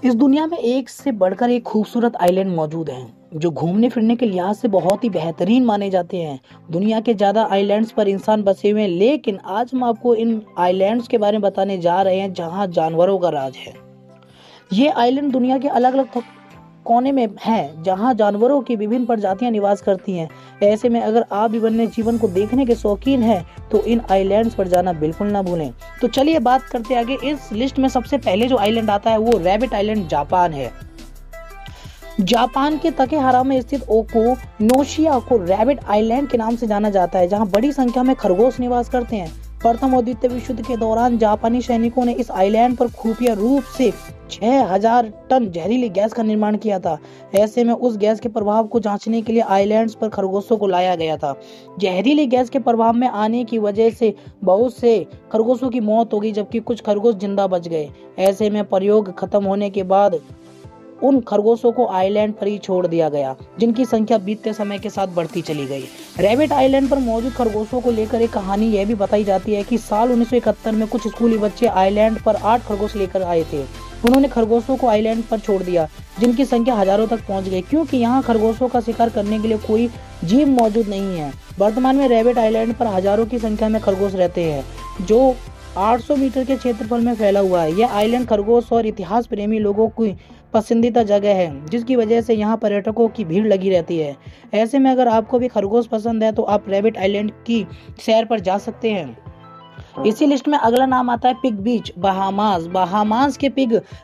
इस दुनिया में एक से बढ़कर एक खूबसूरत आइलैंड मौजूद हैं जो घूमने फिरने के लिहाज से बहुत ही बेहतरीन माने जाते हैं। दुनिया के ज़्यादा आइलैंड्स पर इंसान बसे हुए हैं, लेकिन आज हम आपको इन आइलैंड्स के बारे में बताने जा रहे हैं जहां जानवरों का राज है। ये आइलैंड दुनिया के अलग अलग कोने में है जहां जानवरों की विभिन्न प्रजातियां निवास करती हैं। ऐसे में अगर आप भी वन्य जीवन को देखने के शौकीन हैं तो इन आइलैंड्स पर जाना बिल्कुल ना भूलें। तो चलिए बात करते आगे। इस लिस्ट में सबसे पहले जो आइलैंड आता है वो रैबिट आइलैंड जापान है। जापान के तकेहारा में स्थित ओकोनोशिया को रैबिट आइलैंड के नाम से जाना जाता है, जहां बड़ी संख्या में खरगोश निवास करते हैं। प्रथम और द्वितीय विश्व युद्ध के दौरान जापानी सैनिकों ने इस आइलैंड पर खुफिया रूप से 6000 टन जहरीली गैस का निर्माण किया था। ऐसे में उस गैस के प्रभाव को जांचने के लिए आइलैंड्स पर खरगोशों को लाया गया था। जहरीली गैस के प्रभाव में आने की वजह से बहुत से खरगोशों की मौत हो गई, जबकि कुछ खरगोश जिंदा बच गए। ऐसे में प्रयोग खत्म होने के बाद उन खरगोशों को आइलैंड पर ही छोड़ दिया गया, जिनकी संख्या बीतते समय के साथ बढ़ती चली गई। रैबिट आइलैंड पर मौजूद खरगोशों को लेकर एक कहानी यह भी बताई जाती है कि साल 1971 में कुछ स्कूली बच्चे आइलैंड पर 8 खरगोश लेकर आए थे। उन्होंने खरगोशों को आइलैंड पर छोड़ दिया, जिनकी संख्या हजारों तक पहुंच गई, क्योंकि यहाँ खरगोशों का शिकार करने के लिए कोई जीव मौजूद नहीं है। वर्तमान में रैबिट आइलैंड पर हजारों की संख्या में खरगोश रहते हैं, जो 800 मीटर के क्षेत्रफल में फैला हुआ है। यह आइलैंड खरगोश और इतिहास प्रेमी लोगों की पसंदीदा जगह है, जिसकी वजह से यहाँ पर्यटकों की भीड़ लगी रहती है। ऐसे में अगर आपको भी खरगोश पसंद है तो आप रैबिट आइलैंड की सैर पर जा सकते हैं। इसी लिस्ट में अगला नाम आता है पिग बीच, बहामास। बहामास के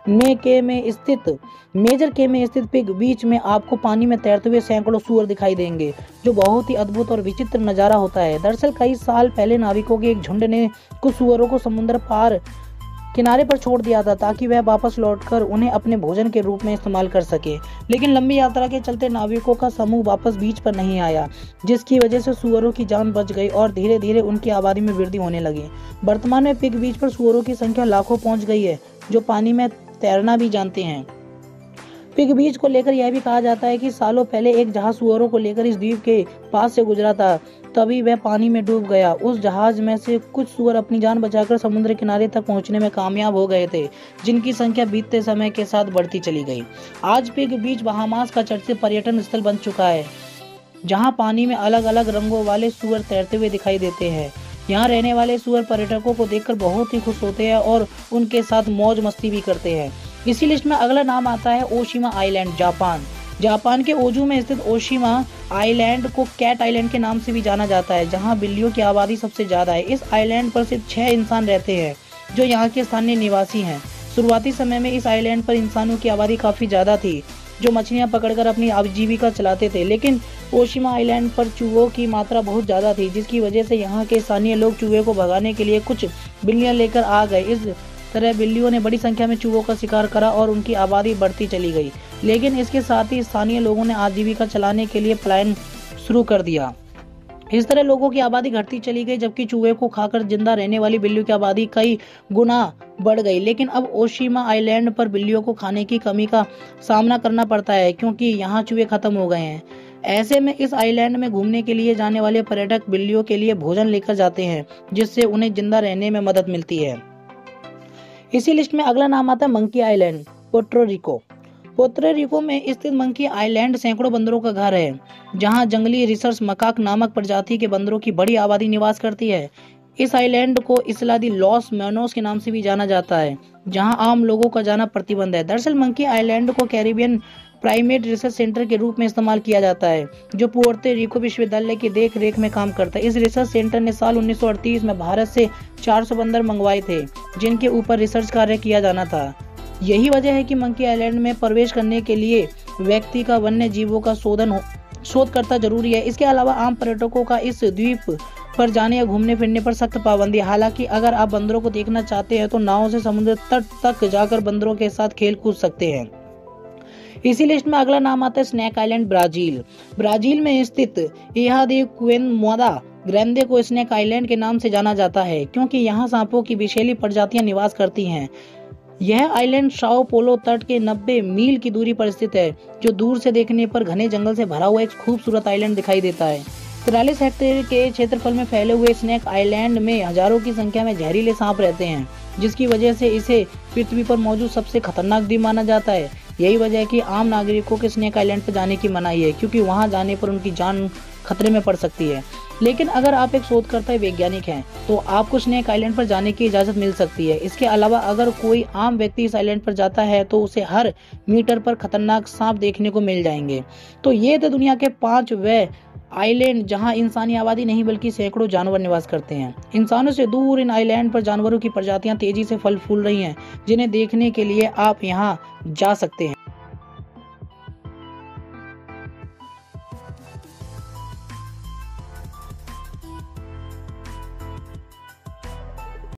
मेजर के में स्थित पिग बीच में आपको पानी में तैरते हुए सैकड़ों सूअर दिखाई देंगे, जो बहुत ही अद्भुत और विचित्र नजारा होता है। दरअसल कई साल पहले नाविकों के एक झुंड ने कुछ सूअरों को समुद्र पार किनारे पर छोड़ दिया था, ताकि वह वापस लौटकर उन्हें अपने भोजन के रूप में इस्तेमाल कर सके। लेकिन लंबी यात्रा के चलते नाविकों का समूह वापस बीच पर नहीं आया, जिसकी वजह से सूअरों की जान बच गई और धीरे धीरे उनकी आबादी में वृद्धि होने लगी। वर्तमान में पिग बीच पर सूअरों की संख्या लाखों पहुंच गई है, जो पानी में तैरना भी जानते हैं। पिग बीच को लेकर यह भी कहा जाता है कि सालों पहले एक जहाज सूअरों को लेकर इस द्वीप के पास से गुजरा था, तभी वह पानी में डूब गया। उस जहाज में से कुछ सूअर अपनी जान बचाकर समुद्र किनारे तक पहुंचने में कामयाब हो गए थे, जिनकी संख्या बीतते समय के साथ बढ़ती चली गई। आज पिग बीच बहामास का चर्चित पर्यटन स्थल बन चुका है, जहां पानी में अलग अलग रंगों वाले सूअर तैरते हुए दिखाई देते हैं। यहाँ रहने वाले सूअर पर्यटकों को देखकर बहुत ही खुश होते हैं और उनके साथ मौज मस्ती भी करते हैं। इसी लिस्ट में अगला नाम आता है ओशिमा आइलैंड, जापान। जापान के ओजू में स्थित ओशिमा आइलैंड को कैट आइलैंड के नाम से भी जाना जाता है, जहां बिल्लियों की आबादी सबसे ज्यादा है। इस आइलैंड पर सिर्फ 6 इंसान रहते हैं, जो यहाँ के स्थानीय निवासी हैं। शुरुआती समय में इस आइलैंड पर इंसानों की आबादी काफी ज्यादा थी, जो मछलियां पकड़कर अपनी आजीविका चलाते थे। लेकिन ओशिमा आइलैंड पर चूहों की मात्रा बहुत ज्यादा थी, जिसकी वजह से यहाँ के स्थानीय लोग चूहे को भगाने के लिए कुछ बिल्लियां लेकर आ गए। इस तरह बिल्लियों ने बड़ी संख्या में चूहों का शिकार करा और उनकी आबादी बढ़ती चली गई। लेकिन इसके साथ ही स्थानीय लोगों ने आजीविका चलाने के लिए पलायन शुरू कर दिया। इस तरह लोगों की आबादी घटती चली गई, जबकि चूहे को खाकर जिंदा रहने वाली बिल्लियों की आबादी कई गुना बढ़ गई। लेकिन अब ओशिमा आइलैंड पर बिल्लियों को खाने की कमी का सामना करना पड़ता है, क्योंकि यहाँ चूहे खत्म हो गए हैं। ऐसे में इस आइलैंड में घूमने के लिए जाने वाले पर्यटक बिल्लियों के लिए भोजन लेकर जाते हैं, जिससे उन्हें जिंदा रहने में मदद मिलती है। इसी लिस्ट में अगला नाम आता है मंकी आइलैंड, पोर्टोरिको। पोर्टोरिको में स्थित मंकी आइलैंड सैकड़ों बंदरों का घर है, जहां जंगली रिसर्च मकाक नामक प्रजाति के बंदरों की बड़ी आबादी निवास करती है। इस आइलैंड को इसला दी लॉस मेनोस के नाम से भी जाना जाता है, जहां आम लोगों का जाना प्रतिबंध है। दरअसल मंकी आइलैंड को कैरिबियन प्राइमेट रिसर्च सेंटर के रूप में इस्तेमाल किया जाता है, जो पुर्तो रिको विश्वविद्यालय की देख रेख में काम करता है। इस रिसर्च सेंटर ने साल 1938 में भारत से 400 बंदर मंगवाए थे, जिनके ऊपर रिसर्च कार्य किया जाना था। यही वजह है कि मंकी आइलैंड में प्रवेश करने के लिए व्यक्ति का वन्य जीवों का शोध करता जरूरी है। इसके अलावा आम पर्यटकों का इस द्वीप पर जाने या घूमने फिरने पर सख्त पाबंदी। हालांकि अगर आप बंदरों को देखना चाहते हैं तो नाव से समुद्र तट तक जाकर बंदरों के साथ खेल कूद सकते हैं। इसी लिस्ट में अगला नाम आता है स्नैक आइलैंड, ब्राजील। ब्राजील में स्थित इहा दे क्वेनमोदा ग्रैंडे को स्नैक आइलैंड के नाम से जाना जाता है, क्योंकि यहाँ सांपों की विषैली प्रजातियां निवास करती हैं। यह आइलैंड साओ पोलो तट के 90 मील की दूरी पर स्थित है, जो दूर से देखने पर घने जंगल से भरा हुआ एक खूबसूरत आइलैंड दिखाई देता है। 43 हेक्टेयर के क्षेत्रफल में फैले हुए स्नैक आइलैंड में हजारों की संख्या में जहरीले सांप रहते हैं, जिसकी वजह से इसे पृथ्वी पर मौजूद सबसे खतरनाक द्वीप माना जाता है। यही वजह है कि आम नागरिकों के स्नेक आइलैंड पर जाने की मनाही है, क्योंकि वहां जाने पर उनकी जान खतरे में पड़ सकती है। लेकिन अगर आप एक शोधकर्ता वैज्ञानिक हैं तो आपको स्नेक आइलैंड पर जाने की इजाज़त मिल सकती है। इसके अलावा अगर कोई आम व्यक्ति इस आइलैंड पर जाता है तो उसे हर मीटर पर खतरनाक सांप देखने को मिल जाएंगे। तो ये थे दुनिया के 5 वे आइलैंड जहां इंसानी आबादी नहीं बल्कि सैकड़ों जानवर निवास करते हैं। इंसानों से दूर इन आइलैंड पर जानवरों की प्रजातियां तेजी से फल फूल रही हैं, जिन्हें देखने के लिए आप यहां जा सकते हैं।